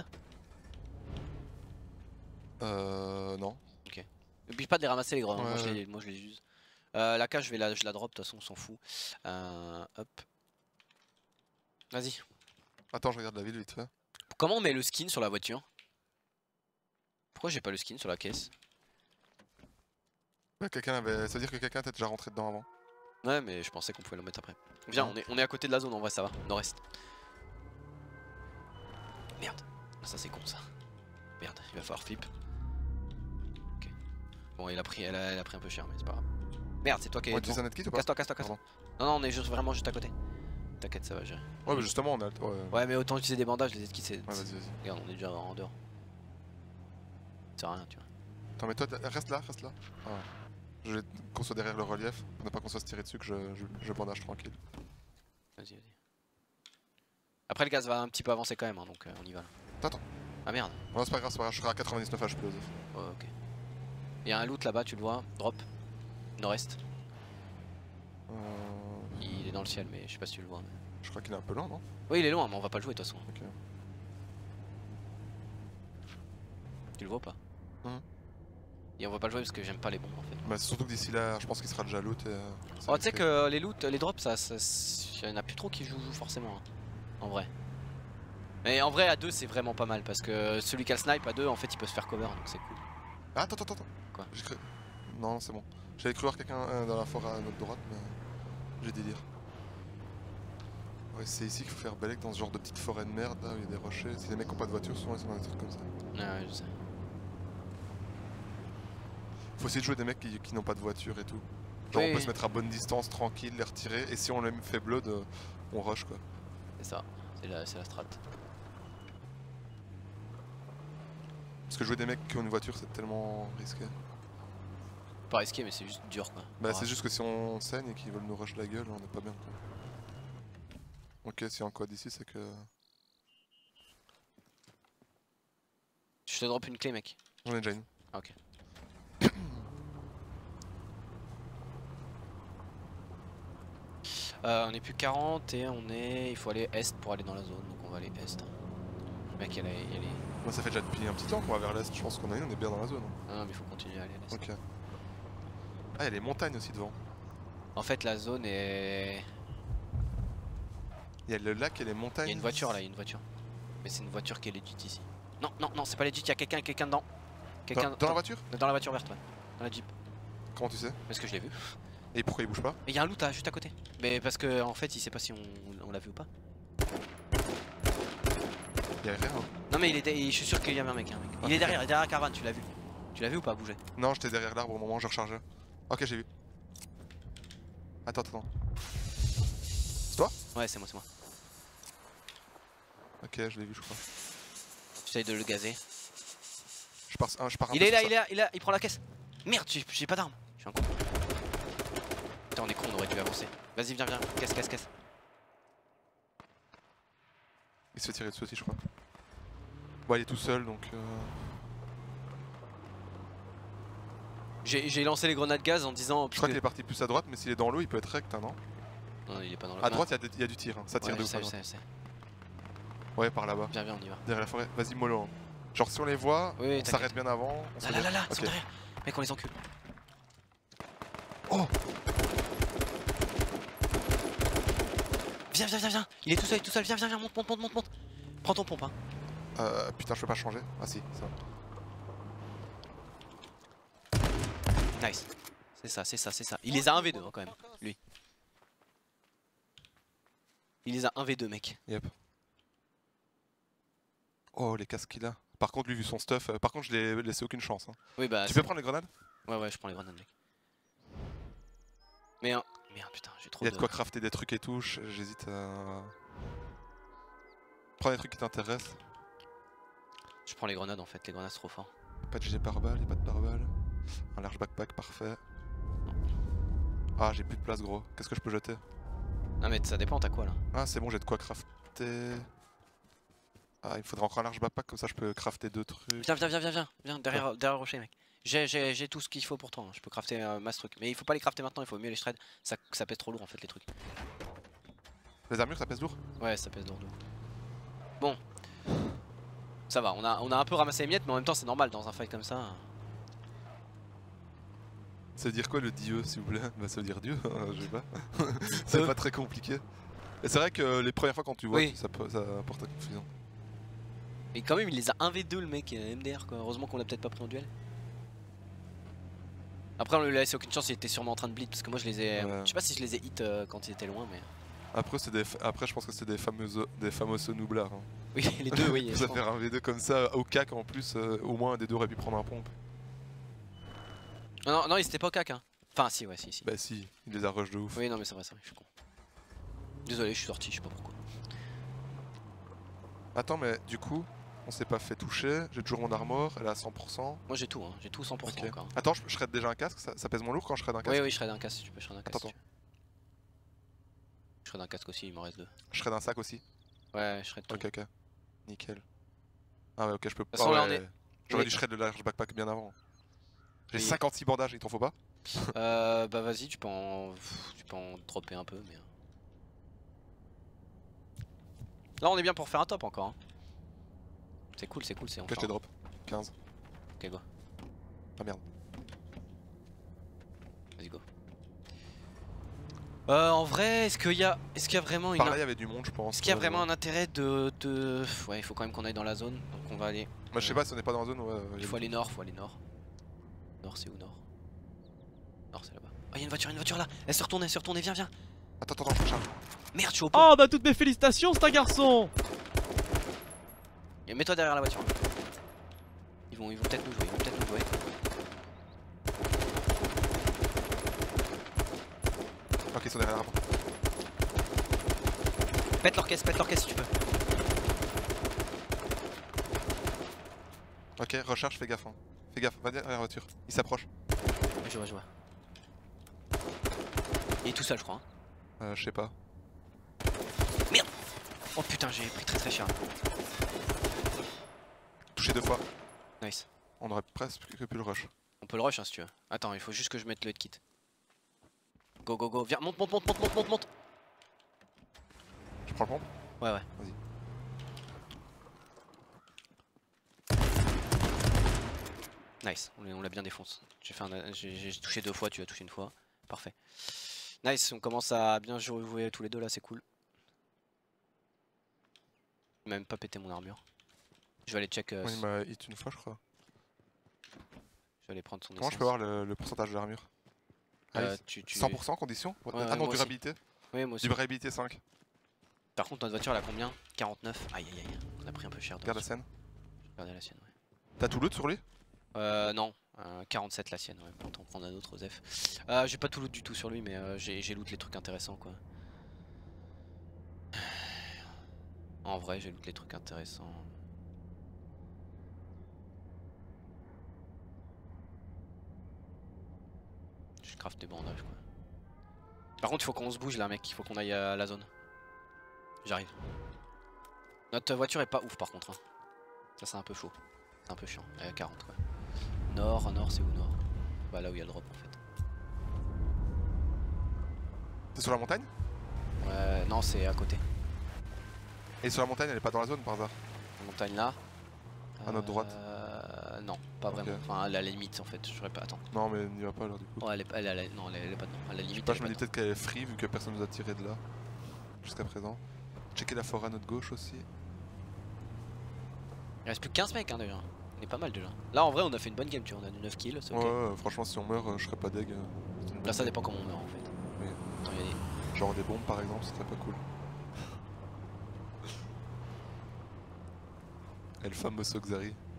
S2: Euh. Non.
S1: Ok. N'oublie pas de les ramasser les grenades,
S2: ouais,
S1: moi,
S2: ouais.
S1: je les, moi je les use. Euh, la K, je vais la, je la drop, de toute façon, on s'en fout. Euh, hop. Vas-y.
S2: Attends, je regarde la ville vite fait.
S1: Comment on met le skin sur la voiture? Pourquoi j'ai pas le skin sur la caisse?
S2: Ouais, quelqu'un avait. Ça veut dire que quelqu'un était déjà rentré dedans avant.
S1: Ouais, mais je pensais qu'on pouvait le mettre après. Viens, on est, on est à côté de la zone, en vrai, ça va. Nord-est. Merde. Ça, c'est con, ça. Merde, il va falloir flip. Ok. Bon, il a pris, elle a, elle a pris un peu cher, mais c'est pas grave. Merde, c'est toi qui es.
S2: On utilise un medkit ou pas?
S1: Casse-toi, casse-toi, casse-toi. Non, non, on est juste, vraiment juste à côté. T'inquiète, ça va gérer.
S2: Ouais, mais justement, on a. Ouais,
S1: ouais mais autant utiliser des bandages, les medkits, c'est.
S2: Ouais, vas-y, vas-y.
S1: Regarde, on est déjà en dehors. C'est rien, tu vois.
S2: Attends, mais toi, reste là, reste là. Ah. Je vais qu'on soit derrière le relief, pour ne pas qu'on soit se tirer dessus, que je, je, je bandage tranquille.
S1: Vas-y, vas-y. Après, le gaz va un petit peu avancer quand même, hein, donc euh, on y va là.
S2: Attends.
S1: Ah merde.
S2: Non, c'est pas grave, c'est pas grave, je serai à quatre-vingt-dix-neuf H P.
S1: Oh, ok. Il y a un loot là-bas, tu le vois, drop. Nord-est.
S2: Euh...
S1: Il est dans le ciel, mais je sais pas si tu le vois. Mais...
S2: Je crois qu'il est un peu lent, non?
S1: Oui, il est loin, mais on va pas le jouer de toute façon.
S2: Ok.
S1: Tu le vois ou pas?
S2: mmh.
S1: Et on va pas le jouer parce que j'aime pas les bombes en fait.
S2: Bah, surtout que d'ici là, je pense qu'il sera déjà loot et. Euh,
S1: oh, tu sais que les loot, les drops, ça, ça, il y en a plus trop qui jouent forcément. Hein, en vrai. Mais en vrai, à deux, c'est vraiment pas mal parce que celui qui a le snipe à deux, en fait, il peut se faire cover donc c'est cool.
S2: Ah, attends, attends, attends.
S1: Quoi?
S2: J'ai cru. Non, c'est bon. J'avais cru voir quelqu'un euh, dans la forêt à notre droite, mais. J'ai délire. Ouais, c'est ici qu'il faut faire balèque dans ce genre de petite forêt de merde là où il y a des rochers. Si les mecs ont pas de voiture, souvent ils sont dans des trucs comme ça.
S1: Ah ouais, je sais.
S2: Faut essayer de jouer des mecs qui, qui n'ont pas de voiture et tout. Genre oui. On peut se mettre à bonne distance, tranquille, les retirer, et si on les fait blood, euh, on rush quoi.
S1: C'est ça, c'est la, la strat.
S2: Parce que jouer des mecs qui ont une voiture c'est tellement risqué.
S1: Pas risqué mais c'est juste dur quoi.
S2: Bah c'est juste que si on saigne et qu'ils veulent nous rush la gueule, on est pas bien quoi. Ok, si on code ici c'est que...
S1: Je te drop une clé mec.
S2: J'en ai déjà une.
S1: Ah ok. Euh, on est plus quarante et on est... Il faut aller est pour aller dans la zone, donc on va aller est. Le mec il est...
S2: Moi ça fait déjà depuis un petit temps qu'on va vers l'est, je pense qu'on a une, on est bien dans la zone.
S1: Ah non mais il faut continuer à aller à l'est.
S2: Ok. Ah il y a les montagnes aussi devant.
S1: En fait la zone est...
S2: Il y a le lac et les montagnes.
S1: Il y a une voiture là, il y a une voiture. Mais c'est une voiture qui est legit ici. Non, non, non, c'est pas legit, il y a quelqu'un quelqu'un dedans.
S2: Quelqu'un dans, dans la voiture?
S1: Dans la voiture verte, ouais. Dans la Jeep.
S2: Comment tu sais?
S1: Parce que je l'ai vu.
S2: Et pourquoi il bouge pas?
S1: Mais il y a un loot là, juste à côté. Mais parce que en fait, il sait pas si on, on l'a vu ou pas.
S2: Il y a rien. Hein.
S1: Non mais il est, je suis sûr qu'il y avait un mec, un mec. Il est derrière, il est derrière la caravane, tu l'as vu. Tu l'as vu ou pas bouger?
S2: Non, j'étais derrière l'arbre au moment où je rechargeais. Ok, j'ai vu. Attends, attends. C'est toi?
S1: Ouais, c'est moi, c'est moi.
S2: Ok, je l'ai vu, je crois.
S1: J'essaye de le gazer.
S2: Je pars, un, je pars un
S1: il
S2: peu
S1: est là,
S2: ça.
S1: il est là, il est là, il prend la caisse. Merde, j'ai pas d'arme. Je suis un con. Putain, on est con, on aurait dû avancer. Vas-y, viens, viens, caisse, caisse, caisse.
S2: Il se fait tirer dessus aussi, je crois. Bon, il est tout seul donc. Euh...
S1: J'ai lancé les grenades gaz en disant.
S2: Je crois qu'il est parti plus à droite, mais s'il est dans l'eau, il peut être rect, hein, non?
S1: Non, il est pas dans l'eau.
S2: À droite, il y, y a du tir, hein. Ça tire
S1: ouais,
S2: de
S1: ouf.
S2: ouf.
S1: Je sais, je sais.
S2: Ouais, par là-bas.
S1: Viens, viens, on y va.
S2: Derrière la forêt. Vas-y, mollo. Hein. Genre, si on les voit, oui, oui, on s'arrête bien avant. On
S1: là, là, là, là, ils sont derrière. Mec, on les encule.
S2: Oh!
S1: Viens, viens, viens, viens. Il est tout seul, tout seul. Viens, viens, viens, monte, monte, monte, monte, monte. Prends ton pompe, hein.
S2: Euh, putain, je peux pas changer. Ah si, ça.
S1: Nice. C'est ça, c'est ça, c'est ça. Il les a un v deux hein, quand même, lui. Il les a un v deux, mec.
S2: Yep. Oh, les casques qu'il a. Par contre, lui, vu son stuff, euh, par contre, je l'ai laissé aucune chance. Hein.
S1: Oui, bah.
S2: Tu peux prendre les grenades?
S1: Ouais, ouais, je prends les grenades, mec. Mais. Hein... Merde, putain, j'ai trop
S2: Il y a
S1: de.
S2: de quoi crafter des trucs et tout, j'hésite à. Prends des trucs qui t'intéressent.
S1: Je prends les grenades en fait, les grenades c'est trop fort.
S2: Pas de G G par balle, y'a pas de pare-balles. Un large backpack, parfait. Ah, j'ai plus de place, gros. Qu'est-ce que je peux jeter?
S1: Ah, mais ça dépend, t'as quoi là?
S2: Ah, c'est bon, j'ai de quoi crafter. Ah, il me faudrait encore un large backpack, comme ça je peux crafter deux trucs.
S1: Viens, viens, viens, viens, viens, viens derrière, ouais. derrière le rocher, mec. J'ai tout ce qu'il faut pour toi, hein. Je peux crafter euh, masse truc. Mais il faut pas les crafter maintenant, il faut mieux les shred. Ça, ça pèse trop lourd en fait, les trucs.
S2: Les armures, ça pèse lourd?
S1: Ouais, ça pèse lourd. Bon. Ça va, on a, on a un peu ramassé les miettes, mais en même temps, c'est normal dans un fight comme ça.
S2: Ça veut dire quoi le dieu, s'il vous plaît? Bah, ça veut dire Dieu, je sais pas. C'est pas très compliqué. Et c'est vrai que les premières fois quand tu vois, oui. ça, peut, ça apporte la confusion.
S1: Et quand même, il les a un v deux le mec, M D R quoi. Heureusement qu'on l'a peut-être pas pris en duel. Après, on lui a laissé aucune chance, il était sûrement en train de bleed parce que moi je les ai. Ouais. Je sais pas si je les ai hit euh, quand ils étaient loin, mais.
S2: Après, des... Après je pense que c'est des fameux des fameux noublards. Hein.
S1: Oui, les deux, oui.
S2: Ça faire un v deux comme ça, au cac en plus, euh, au moins un des deux aurait pu prendre un pompe.
S1: Non, non, non, il était pas au cac. Hein. Enfin, si, ouais, si, si.
S2: Bah, si, il les a rush de ouf.
S1: Oui, non, mais c'est vrai, c'est vrai, je suis con. Désolé, je suis sorti, je sais pas pourquoi.
S2: Attends, mais du coup, on s'est pas fait toucher. J'ai toujours mon armor, elle est à cent pour cent.
S1: Moi j'ai tout, hein. J'ai tout cent pour cent okay. encore.
S2: Attends, je, je shred déjà un casque, ça, ça pèse moins lourd quand je shred un casque?
S1: Oui, oui, je shred un casque, tu peux shred un casque.
S2: Attends,
S1: si attends. Je shred un casque aussi, il m'en reste deux.
S2: Je shred un sac aussi?
S1: Ouais, je shred tout.
S2: Ok, ok. Nickel. Ah ouais, ok, je peux pas.
S1: Oh, ouais,
S2: est... J'aurais dû shred le large backpack bien avant. J'ai
S1: oui.
S2: cinquante-six bandages, il t'en faut pas?
S1: Euh, bah vas-y, tu peux en... tu peux en dropper un peu, mais... Là on est bien pour faire un top encore. Hein. C'est cool, c'est cool, c'est on
S2: que je te drop. quinze.
S1: Ok, go.
S2: Ah merde.
S1: Vas-y, go. Euh, en vrai, est-ce qu'il y a, est-ce qu'il y a vraiment une...
S2: Par là, il y avait du monde, je pense.
S1: Est-ce qu'il y a vraiment un intérêt de, de... Ouais, il faut quand même qu'on aille dans la zone, donc on va aller...
S2: Moi, je sais pas si on est pas dans la zone, ouais.
S1: Il faut aller nord, faut aller nord. Nord, c'est où nord? Nord, c'est là-bas. Ah, il y a une voiture, une voiture là. Elle se retourne, elle se retourne, viens, viens.
S2: Attends, attends, attends, je charge.
S1: Merde, je suis au pont.
S3: Oh, bah toutes mes félicitations, c'est un garçon.
S1: Et mets-toi derrière la voiture. Ils vont, ils vont peut-être nous jouer, ils vont peut-être nous jouer.
S2: Ok, ils sont derrière la rampe.
S1: Pète leur caisse, pète leur caisse si tu peux.
S2: Ok, recharge, fais gaffe. Hein. Fais gaffe, va derrière la voiture. Il s'approche.
S1: Je vois, je vois. Il est tout seul, je crois. Hein.
S2: Euh, je sais pas.
S1: Merde. Oh putain, j'ai pris très très cher.
S2: Touché deux fois.
S1: Nice.
S2: On aurait presque pu le rush.
S1: On peut le rush hein, si tu veux. Attends, il faut juste que je mette le kit. Go go go, viens, monte, monte, monte, monte, monte, monte, monte.
S2: Je prends le pompe?
S1: Ouais, ouais. Vas-y. Nice, on l'a bien défoncé. J'ai fait un... j'ai touché deux fois, tu as touché une fois. Parfait. Nice, on commence à bien jouer tous les deux là, c'est cool. Il m'a même pas pété mon armure. Je vais aller check. Euh,
S2: ouais, il m'a hit une fois, je crois.
S1: Je vais aller prendre son
S2: Comment
S1: essence.
S2: je peux voir le, le pourcentage de l'armure?
S1: euh, tu, tu...
S2: cent pour cent condition?
S1: Ouais,
S2: ah
S1: ouais,
S2: non, durabilité?
S1: Oui, moi aussi.
S2: Durabilité cinq.
S1: Par contre, notre voiture elle a combien? quarante-neuf. Aïe aïe aïe, on a pris un peu cher.
S2: Regarde la sienne.
S1: Regardez la sienne, ouais.
S2: T'as tout loot sur lui?
S1: Euh, non. Euh, quarante-sept la sienne, ouais. Pour t'en prendre un autre, Osef. Euh, j'ai pas tout loot du tout sur lui, mais euh, j'ai loot les trucs intéressants, quoi. En vrai, j'ai loot les trucs intéressants. Je craft des bandages, quoi. Par contre, il faut qu'on se bouge là, mec. Il faut qu'on aille à la zone. J'arrive. Notre voiture est pas ouf, par contre. Hein. Ça, c'est un peu chaud. C'est un peu chiant. Euh, quarante, quoi. Nord, nord, c'est où nord? Bah là où il y a le drop, en fait.
S2: C'est sur la montagne?
S1: Ouais, non, c'est à côté.
S2: Et sur la montagne, elle est pas dans la zone par hasard?
S1: La montagne là.
S2: À notre droite?
S1: euh, Non, pas
S2: okay.
S1: vraiment. Enfin, à la limite en fait. Je pas. Attends.
S2: Non, mais n'y va pas alors du coup.
S1: Oh, elle est, elle, elle, elle, non, elle, elle est pas dedans. À la limite.
S2: Je sais pas, je me dis peut-être qu'elle est free vu que personne nous a tiré de là. Jusqu'à présent. Checker la forêt à notre gauche aussi.
S1: Il reste plus que quinze mecs hein, déjà. On est pas mal déjà. Là en vrai, on a fait une bonne game, tu vois. On a du neuf kills.
S2: Okay. Ouais, ouais, franchement, si on meurt, euh, je serais pas deg. Euh,
S1: Là, ça dépend comment on meurt en fait.
S2: Oui.
S1: Attends, y a des...
S2: Genre des bombes par exemple, ce serait pas cool. Et le fameux Soxari.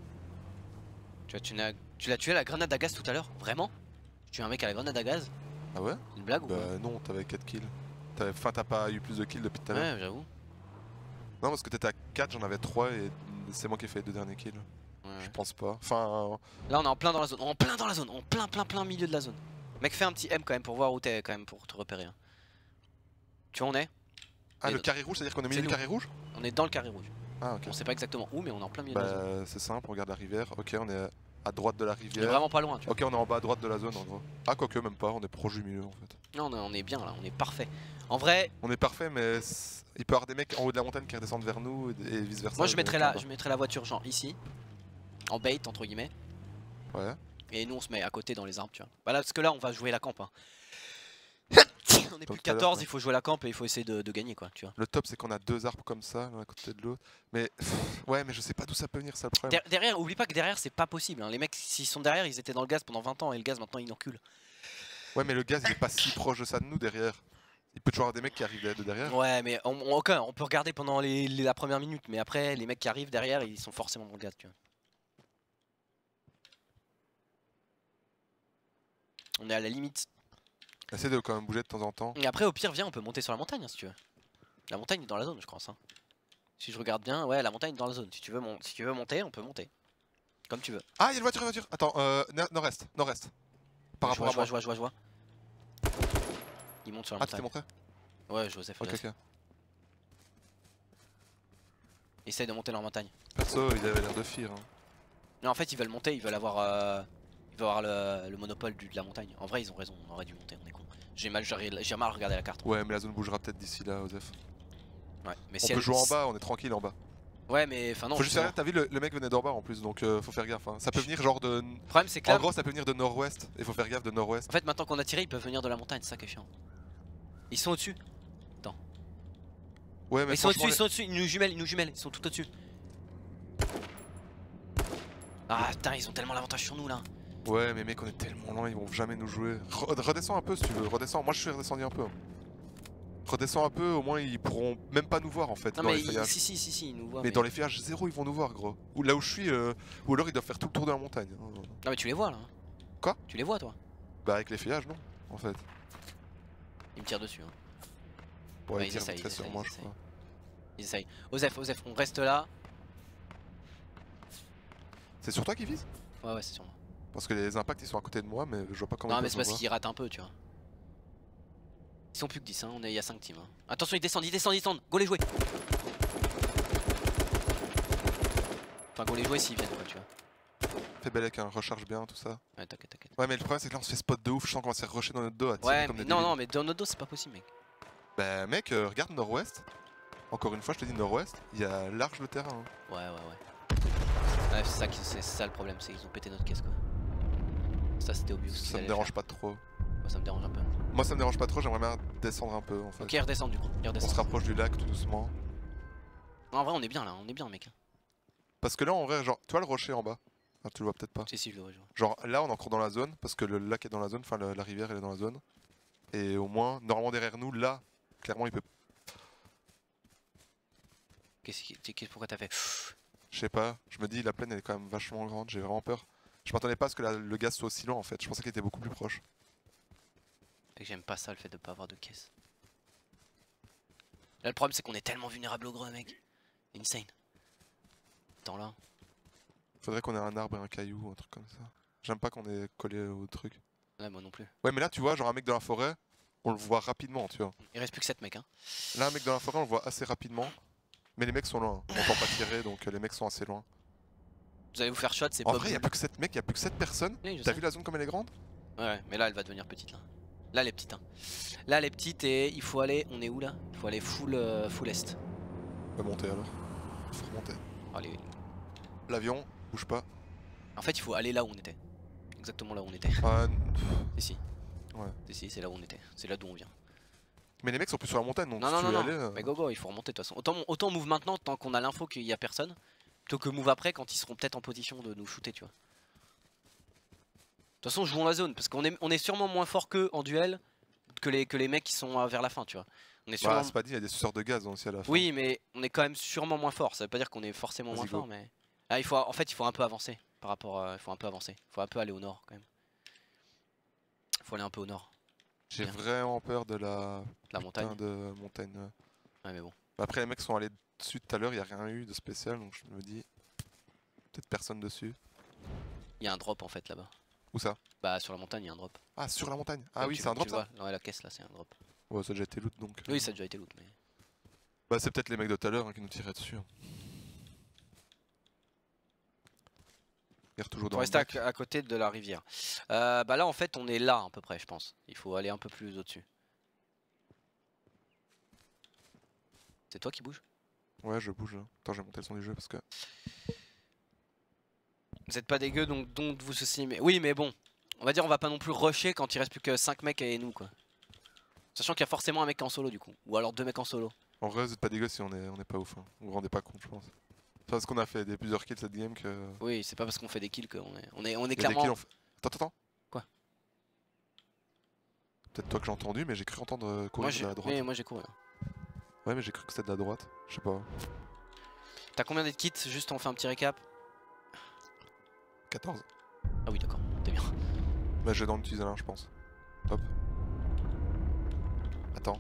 S1: Tu as, tu l'as tu l'as tué à la grenade à gaz tout à l'heure? Vraiment? Tu tues un mec à la grenade à gaz?
S2: Ah ouais?
S1: C'est une blague ou
S2: Bah
S1: quoi?
S2: non, t'avais quatre kills. Enfin, t'as pas eu plus de kills depuis tout à l'heure.
S1: Ouais, j'avoue.
S2: Non, parce que t'étais à quatre, j'en avais trois et c'est moi qui ai fait les deux derniers kills.
S1: Ouais.
S2: Je pense pas. Enfin.
S1: Là, on est en plein dans la zone. En plein dans la zone. En plein, plein, plein milieu de la zone. Mec, fais un petit M quand même pour voir où t'es, quand même, pour te repérer. Hein. Tu vois, on est?
S2: Ah,
S1: Et
S2: le
S1: le-
S2: carré rouge, c'est-à-dire qu'on est au
S1: C'est
S2: milieu du
S1: nous.
S2: carré rouge?
S1: On est dans le carré rouge.
S2: Ah, ok.
S1: On sait pas exactement où, mais on est en plein milieu de la zone.
S2: Bah, c'est simple, on regarde la rivière. Ok, on est à droite de la
S1: On est
S2: rivière.
S1: vraiment pas loin, tu vois.
S2: Ok, on est en bas à droite de la zone en gros. Ah, quoique, même pas, on est proche du milieu en fait.
S1: Non, on est- on est bien là, on est parfait. En vrai,
S2: On est parfait, mais c- il peut y avoir des mecs en haut de la montagne qui redescendent vers nous et vice versa.
S1: moi je mettrais, la, je mettrais la voiture genre ici, en bait entre guillemets,
S2: Ouais.
S1: et nous on se met à côté dans les arbres, tu vois. Bah là, parce que là on va jouer la camp. Hein. On est
S2: Comme
S1: plus que
S2: tout à l'heure,
S1: quatorze,
S2: quoi.
S1: il faut jouer la camp et il faut essayer de, de gagner quoi, tu vois.
S2: Le top, c'est qu'on a deux arbres comme ça, l'un à côté de l'autre. Mais pff, ouais, mais je sais pas d'où ça peut venir, ça le problème.
S1: Der- derrière, oublie pas que derrière c'est pas possible. Hein. Les mecs, s'ils sont derrière, ils étaient dans le gaz pendant vingt ans et le gaz maintenant il encule.
S2: Ouais, mais le gaz, il est pas si proche de ça de nous derrière. Il peut toujours y avoir des mecs qui arrivent de derrière.
S1: Ouais, mais on, on, ok, on peut regarder pendant les, les- la première minute, mais après les mecs qui arrivent derrière, ils sont forcément dans le gaz, tu vois. On est à la limite.
S2: Essaye de quand même bouger de temps en temps.
S1: Et après, au pire, viens, on peut monter sur la montagne hein, si tu veux. La montagne est dans la zone, je pense. Hein. Si je regarde bien, ouais, la montagne est dans la zone. Si tu veux, mon... si tu veux monter, on peut monter. Comme tu veux.
S2: Ah, il y a une voiture, une voiture. Attends, euh, nord- nord-est, nord-est. Par
S1: je
S2: rapport
S1: vois,
S2: à
S1: je
S2: moi.
S1: vois, je vois, je vois, je vois. Il monte sur la
S2: Ah, tu t'es
S1: montagne.
S2: monté?
S1: Ouais, Joseph.
S2: Ok,
S1: Joseph.
S2: ok.
S1: Essaye de monter leur montagne.
S2: Perso, il avait l'air de fuir. Hein.
S1: Non, en fait, ils veulent monter, ils veulent avoir, euh... ils veulent avoir le, le monopole du, de la montagne. En vrai, ils ont raison, on aurait dû monter, on est con. J'ai mal, j'ai mal regardé la carte.
S2: Ouais, mais la zone bougera peut-être d'ici là, Osef.
S1: Ouais, mais
S2: On
S1: si
S2: peut
S1: elle...
S2: jouer en bas, on est tranquille en bas.
S1: Ouais, mais enfin non.
S2: Faut juste
S1: justement.
S2: faire, t'as vu, le, le mec venait d'en bas en plus, donc euh, faut faire gaffe. Hein. Ça peut venir genre de.
S1: Le problème, c'est que
S2: En
S1: là,
S2: gros, ça peut venir de nord-ouest, et faut faire gaffe de nord-ouest.
S1: en fait, maintenant qu'on a tiré, ils peuvent venir de la montagne, c'est ça qui est chiant. Ils sont au-dessus.
S2: Ouais, mais
S1: Ils sont au-dessus,
S2: franchement,
S1: ils sont au-dessus, ils nous jumellent, ils nous jumellent, ils sont tout au-dessus. Ah putain, ils ont tellement l'avantage sur nous là.
S2: les- ouais, mais mec, on est tellement loin, ils vont jamais nous jouer. Re- redescends un peu si tu veux, redescends. Moi, je suis redescendu un peu. Redescends un peu, au moins ils pourront même pas nous voir en fait
S1: Non
S2: dans
S1: mais
S2: les
S1: ils-
S2: feuillages.
S1: si si si si, ils nous voient.
S2: Mais dans les feuillages zéro, ils vont nous voir, gros. Ou là où je suis, euh, ou alors ils doivent faire tout le tour de la montagne. hein.
S1: Non mais tu les vois là.
S2: Quoi?
S1: Tu les vois toi.
S2: Bah avec les feuillages, non, en fait.
S1: Ils me tirent dessus. Hein.
S2: Ouais,
S1: Ouais,
S2: ils
S1: ils
S2: tirent
S1: essayent,
S2: vite fait
S1: ils
S2: sur
S1: essayent,
S2: moi,
S1: ils
S2: je crois.
S1: Ils essayent. Osef, Osef, on reste là.
S2: C'est sur toi qu'ils visent?
S1: Ouais ouais, c'est sur moi.
S2: Parce que les impacts ils sont à côté de moi, mais je vois pas comment
S1: Non
S2: ils
S1: mais
S2: peuvent
S1: c'est
S2: me
S1: parce
S2: voir.
S1: qu'ils ratent un peu, tu vois. Ils sont plus que dix, hein. On est, il y a cinq teams. Hein. Attention, ils descendent, ils descendent, ils descendent. Go les jouer. Enfin, go les jouer s'ils viennent, quoi, tu vois.
S2: Fais Belek, hein, recharge bien, tout ça.
S1: Ouais, t'inquiète, t'inquiète.
S2: Ouais, mais le problème c'est que là on se fait spot de ouf, je sens qu'on va se faire rusher dans notre dos à tirer
S1: Ouais,
S2: comme
S1: mais
S2: des
S1: non,
S2: débiles.
S1: non, mais dans notre dos, c'est pas possible, mec.
S2: Bah mec, euh, regarde nord-ouest. Encore une fois, je te dis nord-ouest, il y a large le terrain. hein.
S1: Ouais, ouais, ouais. Ouais, c'est ça, qui- c'est ça le problème, c'est qu'ils ont pété notre caisse, quoi. Ça, c'était obvious. qu'ils
S2: Ça me
S1: allaient
S2: dérange
S1: faire.
S2: pas trop.
S1: Ouais, ça me dérange un peu.
S2: Moi ça me dérange pas trop, j'aimerais bien descendre un peu en fait.
S1: Ok, ils redescendent du coup. Ils
S2: On
S1: redescendent.
S2: se rapproche du lac tout doucement.
S1: Non, en vrai, on est bien là, on est bien, mec.
S2: Parce que là en vrai, genre, tu vois le rocher en bas? Ah, tu le vois peut-être pas.
S1: Si, si, je le vois, je le vois.
S2: Genre là on est encore dans la zone, parce que le lac est dans la zone, enfin le- la rivière elle est dans la zone. Et au moins, normalement derrière nous, là, clairement il peut...
S1: Qu'est-ce qui- qu'est- pourquoi t'as fait?
S2: Je sais pas, je me dis la plaine elle est quand même vachement grande, j'ai vraiment peur. Je m'attendais pas à ce que la- le gaz soit aussi loin en fait, je pensais qu'il était beaucoup plus proche.
S1: Fait que j'aime pas ça, le fait de pas avoir de caisse. Là, le problème, c'est qu'on est tellement vulnérable au gros, mec. Insane. Attends là.
S2: Faudrait qu'on ait un arbre et un caillou ou un truc comme ça. J'aime pas qu'on ait collé au truc.
S1: Ouais, moi non plus.
S2: Ouais mais là tu vois, genre un mec dans la forêt, on le voit rapidement tu vois.
S1: Il reste plus que sept mecs, hein.
S2: Là un mec dans la forêt on le voit assez rapidement. Mais les mecs sont loin, on entend pas tirer donc euh, les mecs sont assez loin.
S1: Vous allez vous faire shot, c'est
S2: En
S1: pas
S2: vrai, il y a plus que sept mecs, il y a plus que sept personnes.
S1: Oui, je
S2: T'as
S1: sais.
S2: vu la zone comme elle est grande?
S1: Ouais, ouais, mais là, elle va devenir petite, là. Là, elle est petite, hein. Là, elle est petite et il faut aller... On est où, là? Il faut aller full, euh, full est.
S2: On va monter alors. Faut remonter.
S1: Allez.
S2: L'avion, bouge pas.
S1: En fait, il faut aller là où on était. Exactement là où on était.
S2: Ah,
S1: Si, si.
S2: ouais.
S1: Si, si, c'est là où on était. C'est là d'où on vient.
S2: Mais les mecs sont plus sur la montagne donc
S1: Non,
S2: si
S1: non,
S2: tu
S1: non,
S2: veux
S1: non.
S2: y aller. euh,
S1: Mais go, go, il faut remonter de toute façon. Autant, autant move maintenant tant qu'on a l'info qu'il y a personne. Plutôt que move après quand ils seront peut-être en position de nous shooter, tu vois. De toute façon, jouons la zone parce qu'on est, on est sûrement moins fort qu'eux en duel que les, que les mecs qui sont euh, vers la fin, tu vois. On est sûrement...
S2: Bah, c'est pas dit, il y a des suceurs de gaz aussi à la fin.
S1: Oui, mais on est quand même sûrement moins fort. Ça veut pas dire qu'on est forcément moins
S2: Vas-y, go.
S1: fort, mais. Ah, il faut, en fait, il faut un peu avancer. par rapport à... Il faut un peu avancer, il faut un peu aller au nord quand même. Il faut aller un peu au nord.
S2: J'ai
S1: Bien.
S2: vraiment peur de la,
S1: La montagne.
S2: de montagne. Ouais.
S1: Ouais mais bon.
S2: Après les mecs sont allés dessus tout à l'heure, il n'y a rien eu de spécial donc je me dis peut-être personne dessus.
S1: Il y a un drop en fait là-bas.
S2: Où ça?
S1: Bah sur la montagne il y a un drop.
S2: Ah sur la montagne. Ah
S1: Comme
S2: oui
S1: tu-
S2: c'est un drop
S1: tu
S2: ça.
S1: vois, ouais, la caisse là c'est un drop.
S2: Ouais ça a déjà été loot donc.
S1: Oui
S2: euh,
S1: ça a déjà été loot mais...
S2: Bah c'est peut-être les mecs de tout à l'heure hein, qui nous tiraient dessus. Hein. Regarde toujours
S1: Faut
S2: dans le
S1: rester à,
S2: bac.
S1: à côté de la rivière. Euh, bah là en fait on est là à peu près je pense. Il faut aller un peu plus au-dessus. C'est toi qui bouge?
S2: Ouais je bouge. Là. Attends je vais monter le son du jeu parce que...
S1: Vous êtes pas dégueu donc dont vous ceci mais... Oui mais bon, on va dire on va pas non plus rusher quand il reste plus que cinq mecs et nous quoi. Sachant qu'il y a forcément un mec en solo du coup. Ou alors deux mecs en solo.
S2: En vrai vous êtes pas dégueu si on est, on est pas ouf. Hein. Vous vous rendez pas compte je pense. C'est parce qu'on a fait des plusieurs kills cette game que...
S1: Oui c'est pas parce qu'on fait des kills qu'on est... On est, on est
S2: Il y a des
S1: clairement...
S2: kills, on fait- Attends attends.
S1: Quoi?
S2: Peut-être toi que j'ai entendu mais j'ai cru entendre euh, courir
S1: Moi
S2: de
S1: j'ai
S2: la droite.
S1: oui, moi j'ai couru.
S2: Ouais mais j'ai cru que c'était de la droite. Je sais pas.
S1: T'as combien de kits? Juste on fait un petit récap.
S2: quatorze.
S1: Ah oui d'accord, t'es bien.
S2: Bah je vais en utiliser un je pense. Hop. Attends.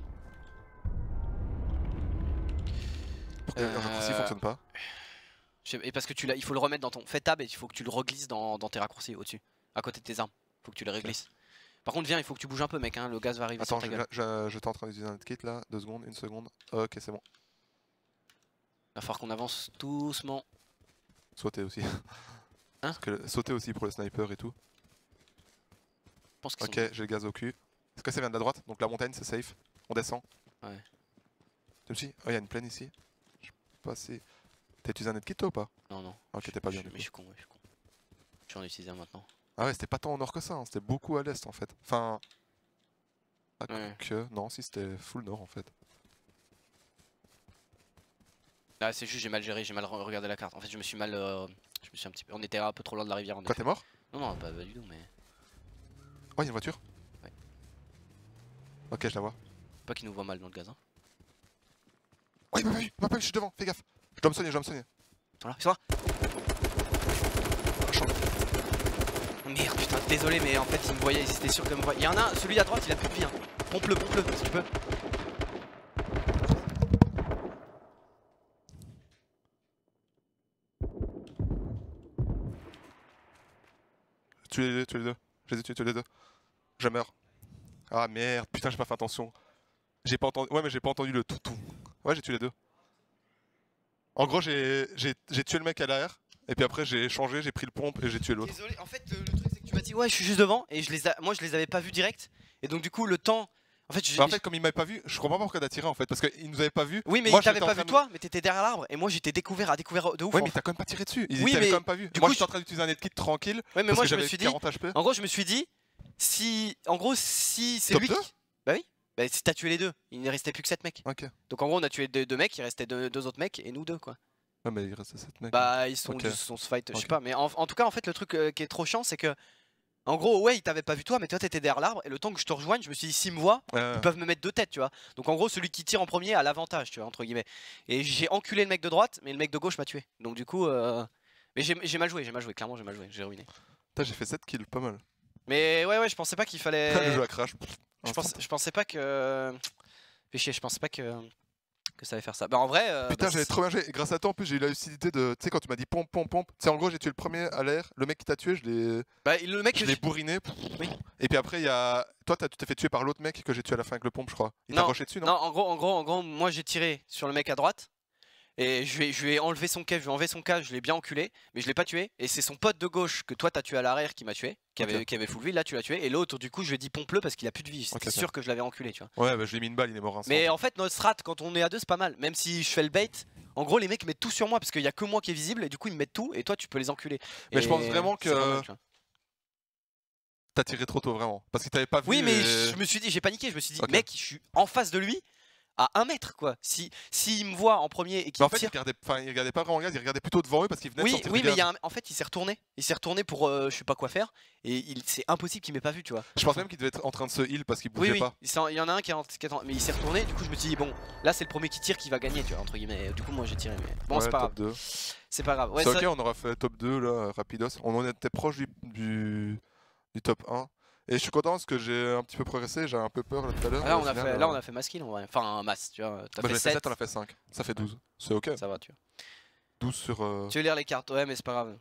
S2: Pourquoi le
S1: Euh,
S2: raccourci fonctionne pas?
S1: Je sais- Et parce que tu l'as, il faut le remettre dans ton... Fais tab et il faut que tu le reglisses dans, dans tes raccourcis au-dessus. À côté de tes armes. Faut que tu les réglisses. Par contre viens, il faut que tu bouges un peu mec hein, le gaz va arriver
S2: Attends,
S1: sur ta
S2: je-
S1: gueule.
S2: je- j'étais en train d'utiliser un kit là, deux secondes, une seconde. Ok, c'est bon.
S1: Va falloir qu'on avance doucement.
S2: Sauter aussi.
S1: Hein?
S2: Parce que le- sauter aussi pour le sniper et tout.
S1: Je pense qu'ils
S2: Ok,
S1: sont...
S2: j'ai le gaz au cul. Est-ce que ça vient de la droite? Donc la montagne c'est safe. On descend.
S1: Ouais.
S2: Tu me suis? Oh, il y a une plaine ici. Je sais pas si. T'as utilisé un net kit toi ou pas?
S1: Non non.
S2: Ok,
S1: Je-
S2: t'es pas
S1: je-
S2: bien. du
S1: Mais
S2: coup.
S1: je suis con, ouais, je suis con. Je suis en utiliser un maintenant.
S2: Ah ouais, c'était pas tant au nord que ça, hein, c'était beaucoup à l'est en fait. Enfin. Ah,
S1: Ouais.
S2: que. Non, si c'était full nord en fait.
S1: Là c'est juste j'ai mal géré, j'ai mal re- regardé la carte. En fait je me suis mal... euh, Je me suis un petit peu... On était un peu trop loin de la rivière en
S2: Quoi,
S1: effet.
S2: t'es mort?
S1: Non non pas, pas du tout mais...
S2: Oh, il y a une voiture?
S1: Ouais.
S2: Ok, je la vois.
S1: Pas qu'il nous voit mal dans le gaz hein.
S2: Oh, il m'a pas vu, il m'a pas vu, je suis devant, fais gaffe. Je dois me soigner, je dois me soigner.
S1: Voilà, c'est toi. Merde putain, désolé mais en fait il me voyait, il était sûr que me voyait. Il y en a un, celui à droite il a plus de vie hein. Pompe-le, pompe-le si tu peux.
S2: Tu les deux, tu les deux. Je les ai tués, tu les deux. Je meurs. Ah merde, putain, j'ai pas fait attention. J'ai pas entendu. Ouais, mais j'ai pas entendu le tout tout. Ouais, j'ai tué les deux. En gros, j'ai j'ai- j'ai tué le mec à l'arrière. Et puis après, j'ai changé, j'ai pris le pompe et j'ai tué l'autre.
S1: Désolé, en fait le, le truc c'est que tu m'as dit ouais je suis juste devant et je les a... moi je les avais pas vus direct. Et donc du coup le temps... En fait, j'ai-
S2: Bah, en fait, comme il m'avait pas vu, je comprends pas pourquoi t'as tiré en fait. Parce qu'il nous avait pas vu.
S1: Oui mais
S2: moi,
S1: il t'avait
S2: j'étais en
S1: pas
S2: train
S1: vu
S2: de-
S1: toi, mais t'étais derrière l'arbre et moi j'étais découvert à découvert de ouf.
S2: Ouais,
S1: en
S2: mais t'as quand même pas tiré dessus. Ils
S1: Oui,
S2: t'avaient
S1: mais
S2: quand même pas vu.
S1: du
S2: Moi,
S1: coup,
S2: j'étais en train d'utiliser un net kit tranquille.
S1: Ouais mais
S2: parce
S1: moi
S2: que
S1: je me
S2: j'avais
S1: suis dit...
S2: quarante H P.
S1: En gros je me suis dit... Si... En gros si c'est
S2: Top
S1: lui
S2: deux
S1: qui... Bah oui. Bah si t'as tué les deux, il ne restait plus que sept mecs.
S2: Ok.
S1: Donc en gros on a tué deux, deux mecs, il restait deux, deux autres mecs et nous deux quoi.
S2: Ouais, mais il restait sept mecs.
S1: Bah ils sont
S2: Ok.
S1: ils sont se fight, je sais
S2: Ok.
S1: pas. Mais en, en tout cas en fait le truc euh, qui est trop chiant c'est que... En gros ouais il t'avait pas vu toi mais toi t'étais derrière l'arbre et le temps que je te rejoigne je me suis dit s'ils me voient
S2: Euh,
S1: ils peuvent me mettre deux têtes tu vois. Donc en gros celui qui tire en premier a l'avantage tu vois entre guillemets. Et j'ai enculé le mec de droite mais le mec de gauche m'a tué. Donc du coup euh... Mais j'ai j'ai mal joué, j'ai mal joué, clairement j'ai mal joué, j'ai ruiné.
S2: Putain, j'ai fait sept kills, pas mal.
S1: Mais ouais ouais je pensais pas qu'il fallait...
S2: Le jeu à crash.
S1: Je, pense, je pensais pas que... Fais chier, je pensais pas que... que ça allait faire ça. Bah en vrai... euh,
S2: Putain,
S1: bah,
S2: j'avais
S1: c'est-
S2: trop bien joué. Et grâce à toi, en plus, j'ai eu la lucidité de. Tu sais, quand tu m'as dit pompe, pompe, pompe. Tu sais, en gros, j'ai tué le premier à l'air. Le mec qui t'a tué, je l'ai.
S1: Bah le mec
S2: Je
S1: que
S2: l'ai
S1: j'ai-
S2: bourriné.
S1: Oui.
S2: Et puis après, il y a. Toi, t'as- tu t'es fait tuer par l'autre mec que j'ai tué à la fin avec le pompe, je crois. Il t'a
S1: Non,
S2: rushé dessus, non,
S1: Non, en gros, en gros, en gros, moi j'ai tiré sur le mec à droite et je lui ai, je lui ai enlevé son cache, je lui ai enlevé son cache, je l'ai bien enculé, mais je l'ai pas tué. Et c'est son pote de gauche que toi t'as tué à l'arrière qui m'a tué, qui avait,
S2: Ok.
S1: qui avait full vie, là tu l'as tué. Et l'autre, du coup, je lui ai dit pompe-le parce qu'il a plus de vie. C'était
S2: Ok, ok.
S1: sûr que je l'avais enculé, tu vois.
S2: Ouais, bah, je lui ai mis une balle, il est mort instant.
S1: Mais en fait, notre strat quand on est à deux, c'est pas mal. Même si je fais le bait, en gros, les mecs mettent tout sur moi parce qu'il y a que moi qui est visible et du coup, ils me mettent tout et toi, tu peux les enculer.
S2: Mais
S1: Et
S2: je pense vraiment
S1: c'est pas
S2: que-
S1: mal, tu vois.
S2: T'as tiré trop tôt, vraiment. Parce qu'il t'avait pas vu.
S1: Oui, mais
S2: et-
S1: je me suis dit, j'ai paniqué, je me suis dit,
S2: Ok.
S1: mec, je suis en face de lui. à un mètre quoi. Si s'il me voit en premier et qu'il
S2: Mais en fait,
S1: tire.
S2: il regardait, enfin, il regardait pas vraiment gaz, il regardait plutôt devant eux parce qu'il venait
S1: Oui,
S2: de sortir
S1: oui,
S2: du
S1: mais
S2: gaz.
S1: il y a un- en fait, il s'est retourné. Il s'est retourné pour euh, je sais pas quoi faire. Et il... c'est impossible qu'il m'ait pas vu, tu vois.
S2: Je pense même qu'il devait être en train de se heal parce qu'il bougeait
S1: Oui, oui,
S2: pas.
S1: il s'en- il y en a un qui est en... qui est en- mais il s'est retourné. Du coup, je me suis dit, bon, là, c'est le premier qui tire qui va gagner, tu vois, entre guillemets. Du coup, moi, j'ai tiré. Mais bon,
S2: Ouais,
S1: c'est pas
S2: top
S1: grave.
S2: deux.
S1: C'est pas grave. Ouais,
S2: c'est
S1: ça-
S2: ok, on aura fait top deux là, rapidos. On en était proche du, du, du top un. Et je suis content parce que j'ai un petit peu progressé, j'avais un peu peur là tout à l'heure.
S1: Là,
S2: mais
S1: on
S2: au
S1: a
S2: final,
S1: fait,
S2: euh,
S1: là, on a fait mass kill en vrai. Enfin, un mass, tu vois. T'as
S2: bah,
S1: fait
S2: j'ai fait
S1: sept.
S2: sept, on a fait cinq. Ça fait douze. C'est ok.
S1: Ça va, tu vois.
S2: douze sur. euh,
S1: Tu veux lire les cartes? Ouais, mais c'est pas grave.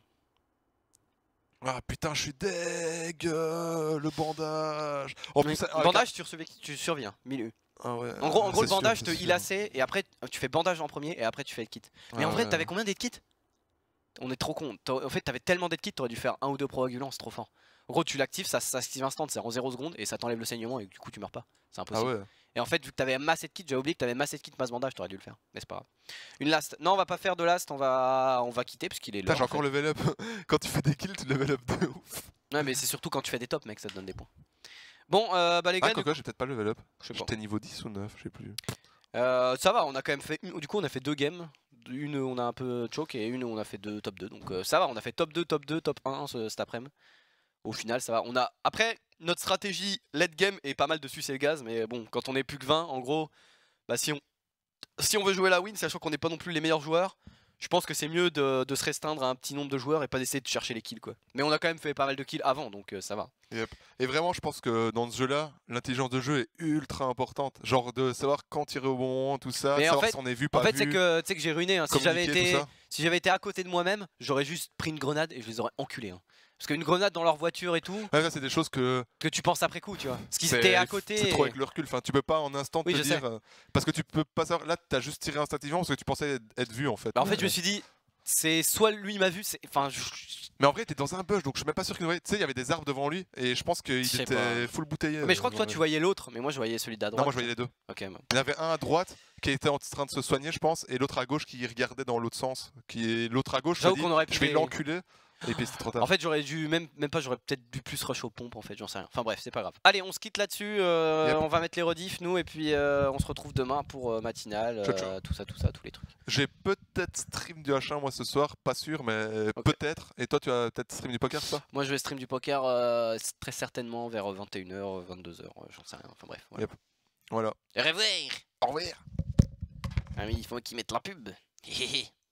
S2: Ah putain, je suis deg euh, le bandage. En plus,
S1: Mais
S2: ça- ah,
S1: bandage, tu, survis- tu surviens, milieu.
S2: Ah ouais,
S1: En gros, en
S2: ah,
S1: gros le
S2: c'est sûr,
S1: bandage
S2: c'est
S1: te
S2: sûr.
S1: heal assez et après tu fais bandage en premier et après tu fais le kit. Mais
S2: Ah
S1: en vrai,
S2: ouais.
S1: t'avais combien d'aides kits? On est trop con. T'as- En fait, t'avais tellement d'aides kits, t'aurais dû faire un ou deux proagulants, c'est trop fort. En gros, tu l'actives, ça s'active instant, c'est en zéro secondes et ça t'enlève le saignement et du coup tu meurs pas. C'est
S2: Ah
S1: impossible.
S2: ouais.
S1: Et en fait, vu que t'avais masse de kit, j'ai oublié que t'avais masse de kit, masse bandage, t'aurais dû le faire. Mais c'est pas grave. Une last. Non, on va pas faire de last, on va, on va quitter parce qu'il est
S2: Putain,
S1: l'heure.
S2: j'ai
S1: en
S2: encore
S1: fait.
S2: level up. Quand tu fais des kills, tu level up de ouf.
S1: Ouais, mais c'est surtout quand tu fais des tops, mec, ça te donne des points. Bon, euh, bah les gars,
S2: Ah,
S1: du
S2: Coco, j'ai peut-être pas level up.
S1: Je sais pas.
S2: J'étais niveau dix ou neuf, je sais plus.
S1: Euh, ça va, on a quand même fait. une- Du coup, on a fait deux games. Une où on a un peu choke et une où on a fait deux top deux. Donc euh, ça va, on a fait top deux, top deux, top un ce- cet après-midi. Au final, ça va. On a... Après, notre stratégie late game est pas mal de sucer le gaz. Mais bon, quand on est plus que vingt, en gros, bah si on, si on veut jouer la win, sachant qu'on n'est pas non plus les meilleurs joueurs, je pense que c'est mieux de, de se restreindre à un petit nombre de joueurs et pas d'essayer de chercher les kills, quoi. Mais on a quand même fait pas mal de kills avant, donc euh, ça va.
S2: Et vraiment, je pense que dans ce jeu-là, l'intelligence de jeu est ultra importante. Genre de savoir quand tirer au bon moment, tout ça,
S1: Mais en
S2: savoir
S1: fait-
S2: si on est vu, pas
S1: En fait,
S2: vu,
S1: c'est que, tu sais que j'ai ruiné. Hein. Si j'avais
S2: communiquer,
S1: été,
S2: tout ça.
S1: si j'avais été à côté de moi-même, j'aurais juste pris une grenade et je les aurais enculés. Hein. Parce qu'une grenade dans leur voiture et tout,
S2: Ouais, ça, c'est des choses que
S1: que tu penses après coup, tu vois. Parce qu'ils
S2: c'est
S1: étaient à côté.
S2: c'est
S1: et-
S2: trop avec le recul. Enfin, tu peux pas en instant
S1: Oui,
S2: te
S1: je
S2: dire.
S1: sais.
S2: euh, Parce que tu peux pas savoir. Là, t'as juste tiré instinctivement parce que tu pensais être- être vu en fait.
S1: Bah, en fait, je me suis dit, c'est soit lui m'a vu, c'est. Enfin, je-
S2: Mais en vrai, t'es dans un bush donc je suis même pas sûr qu'il voyait. Tu sais, il y avait des arbres devant lui et je pense qu'il
S1: Je sais
S2: était
S1: pas.
S2: full bouteillé.
S1: Mais je crois
S2: euh,
S1: que toi
S2: dans
S1: tu
S2: le-
S1: voyais l'autre, mais moi je voyais celui d'à droite.
S2: Non, moi je voyais les deux.
S1: Ok, bon.
S2: Il y en avait un à droite qui était en train de se soigner, je pense, et l'autre à gauche qui regardait dans l'autre sens. Qui est l'autre à gauche.
S1: J'avoue
S2: s'est dit,
S1: qu'on aurait pu
S2: je vais
S1: les-
S2: l'enculer. Et puis c'était trop tard.
S1: En fait, j'aurais dû, même, même pas, j'aurais peut-être dû plus rush aux pompes en fait, j'en sais rien. Enfin bref, c'est pas grave. Allez, on se quitte là-dessus, euh,
S2: Yep.
S1: on va mettre les rediffs nous, et puis euh, on se retrouve demain pour euh, matinale,
S2: Ciao, ciao.
S1: euh, tout ça, tout ça, tous les trucs.
S2: J'ai peut-être stream du H un moi ce soir, pas sûr, mais
S1: Ok.
S2: peut-être. Et toi, tu as peut-être stream du poker, ça?
S1: Moi je vais stream du poker euh, très certainement vers vingt et une heures, vingt-deux heures, j'en sais rien. Enfin bref. Voilà.
S2: Yep. Voilà.
S1: Au revoir.
S2: Au revoir.
S1: Ah oui, il faut qu'ils mettent la pub.